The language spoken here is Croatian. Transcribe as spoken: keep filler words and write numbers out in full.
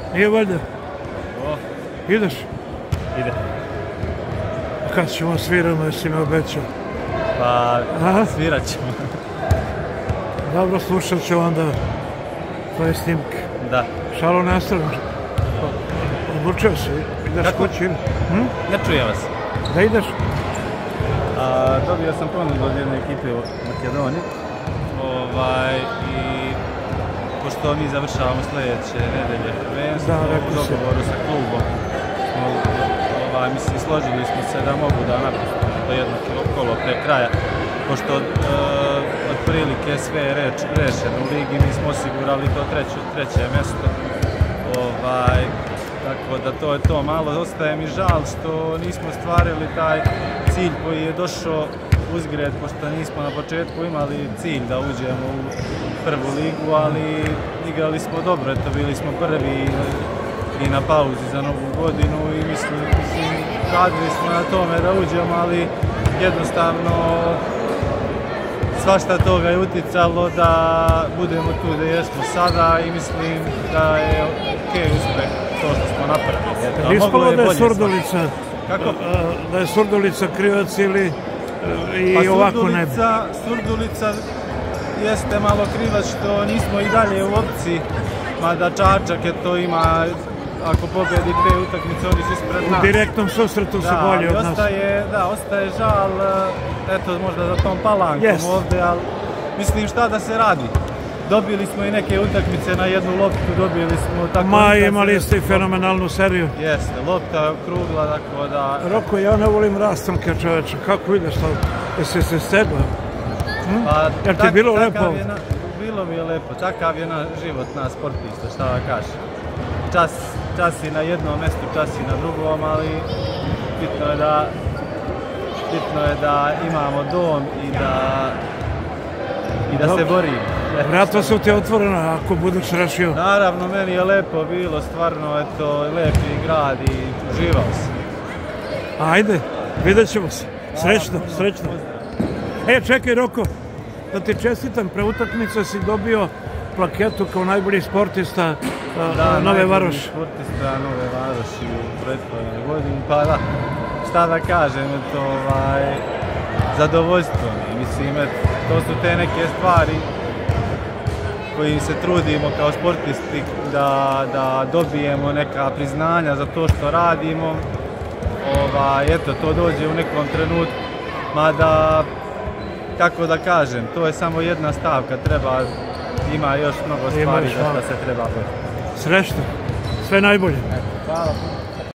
Nije valjda? O. Ideš? Ide. Kad ćemo sviramo, jesi me obećao? Pa, svirat ćemo. Dobro, slušat ću onda tvoje snimke. Da. Šalo nastavno. Odlučio si, ideš kući ili? Ne čujem vas. Da ideš? Dobio sam ponudu od jedne ekipe u Makedoniji. I pošto mi završavamo sljedeće nedelje prvenstvo u dogovoru sa klubom, mislim, složili smo se da mogu da napustimo do jednog kolo pre kraja, pošto otprilike sve je rešeno u ligi, mi smo osigurali to treće mjesto, tako da to je to. Malo ostaje mi žal što nismo stvarili taj cilj koji je došao uzgred, pošto nismo na početku imali cilj da uđemo u prvu ligu, ali igrali smo dobro, eto bili smo prvi i na pauzi za novu godinu i mislim, radili smo na tome da uđemo, ali jednostavno svašta toga je uticalo da budemo tu gdje jesmo sada i mislim da je okej uspeh to što smo napravili. Ispalo da je Surdulica, Kako? da je Surdulica krivac ili i ovako ne bi? Surdulica jeste malo krivac što nismo i dalje u opciji, mada Čačak je to ima, ako pobjedi dve utakmice, oni su ispred nas. U direktnom susretu su bolji od nas. Da, ostaje žal, eto možda za tom Palankom ovdje, ali mislim šta da se radi. Dobili smo i neke utakmice na jednu loptu, dobili smo tako... Ma, imali ste i fenomenalnu seriju. Jeste, lopta je okrugla, tako da... Roko, ja ne volim rastanke, čoveče, kako ideš to? Jesi se stegla? Jer ti je bilo lepo? Bilo mi je lepo, takav je život nas sportista, šta da kažem. Čas i na jednom mjestu, čas i na drugom, ali bitno je da bitno je da imamo dom i da i da se borimo. Vrata su ti otvorena ako budeš rešio. Naravno, meni je lepo bilo, stvarno, eto, lepi grad i uživao sam. Ajde, vidjet ćemo se. Srećno, srećno. E, čekaj, Roko, da ti čestitam, pre utakmice si dobio plaketu kao najbolji sportista Nove Varoši. Da, najbolji sportista Nove Varoši u prethodnoj godini, pa da, šta da kažem, eto, zadovoljstvo mi, mislim, to su te neke stvari koji se trudimo kao sportisti da dobijemo neka priznanja za to što radimo. Eto, to dođe u nekom trenutku, mada, kako da kažem, to je samo jedna stavka, treba, ima još mnogo stvari za što se treba boriti. Srećno, sve najbolje. Hvala.